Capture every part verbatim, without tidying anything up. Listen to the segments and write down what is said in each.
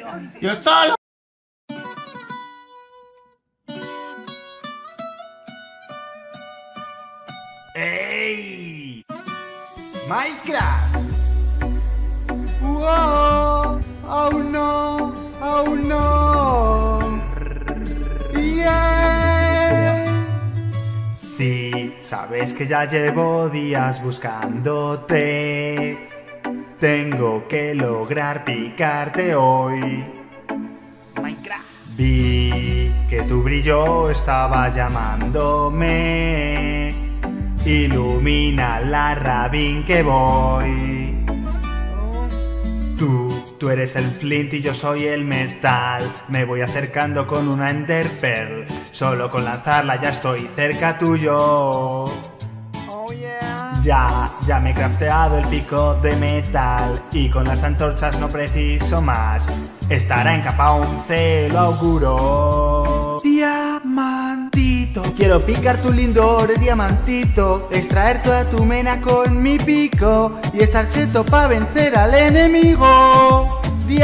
Yo solo. ¡Ey! ¡Minecraft! ¡Wow! ¡Aún no! ¡Aún no! ¡Yeah! Sí, sabes que ya llevo días buscándote. Tengo que lograr picarte hoy. Minecraft. Vi que tu brillo estaba llamándome. Ilumina la rabín que voy. Tú, tú eres el flint y yo soy el metal. Me voy acercando con una ender pearl. Solo con lanzarla ya estoy cerca tuyo. Oh yeah. Ya, ya me he crafteado el pico de metal. Y con las antorchas no preciso más. Estará en capa once, lo auguro. Diamantito, quiero picar tu lindo oro, diamantito. Extraer toda tu mena con mi pico y estar cheto pa' vencer al enemigo.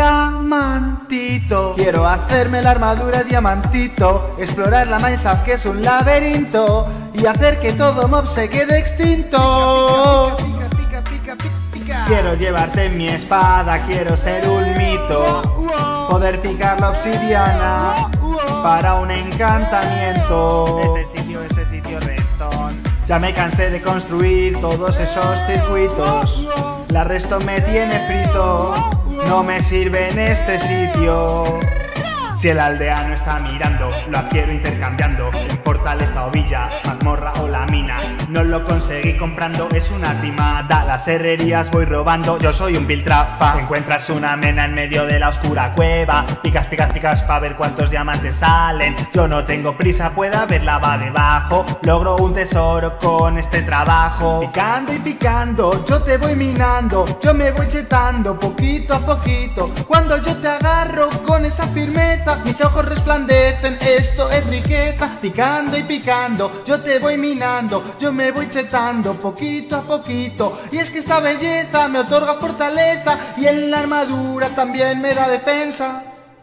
Diamantito, quiero hacerme la armadura diamantito. Explorar la Minecraft que es un laberinto y hacer que todo mob se quede extinto. Pica, pica, pica, pica, pica. Quiero llevarte en mi espada, quiero ser un mito. Poder picar la obsidiana para un encantamiento. Este sitio, este sitio Redstone. Ya me cansé de construir todos esos circuitos. La Redstone me tiene frito. No me sirve en este sitio. Si el aldeano está mirando, lo adquiero intercambiando. En fortaleza o villa, mazmorra o la mina. No lo conseguí comprando, es una timada. Las herrerías voy robando, yo soy un piltrafa. Encuentras una mena en medio de la oscura cueva. Picas, picas, picas pa' ver cuántos diamantes salen. Yo no tengo prisa, puede haber lava debajo. Logro un tesoro con este trabajo. Picando y picando, yo te voy minando. Yo me voy chetando poquito a poquito. Cuando yo te agarro con esa firmeza, mis ojos resplandecen, esto es riqueza. Picando y picando, yo te voy minando. Yo me voy chetando poquito a poquito. Y es que esta belleza me otorga fortaleza y en la armadura también me da defensa.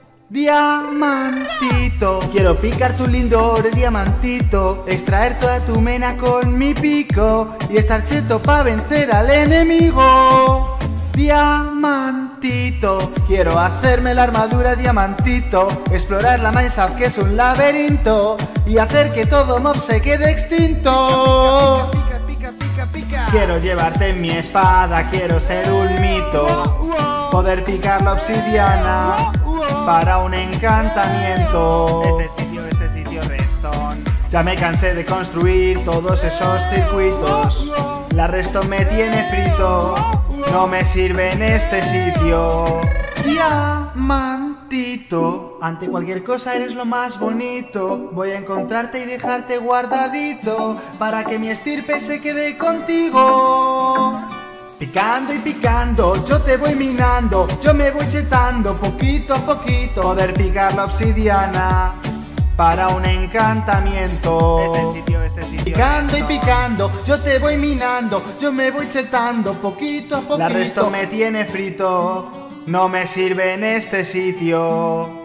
Diamantito, quiero picar tu lindo oro, diamantito. Extraer toda tu mena con mi pico y estar cheto pa' vencer al enemigo. Diamantito, quiero hacerme la armadura diamantito. Explorar la Minecraft que es un laberinto y hacer que todo mob se quede extinto. Pica, pica, pica, pica, pica. Quiero llevarte en mi espada, quiero ser un mito. Poder picar la obsidiana para un encantamiento. Este sitio, este sitio Redstone. Ya me cansé de construir todos esos circuitos. La Redstone me tiene frito. No me sirve en este sitio. Diamantito, ante cualquier cosa eres lo más bonito. Voy a encontrarte y dejarte guardadito para que mi estirpe se quede contigo. Picando y picando, yo te voy minando. Yo me voy chetando poquito a poquito. Poder picar la obsidiana para un encantamiento. Este sitio, este sitio. Picando y picando, yo te voy minando. Yo me voy chetando poquito a poquito. La Redstone me tiene frito. No me sirve en este sitio.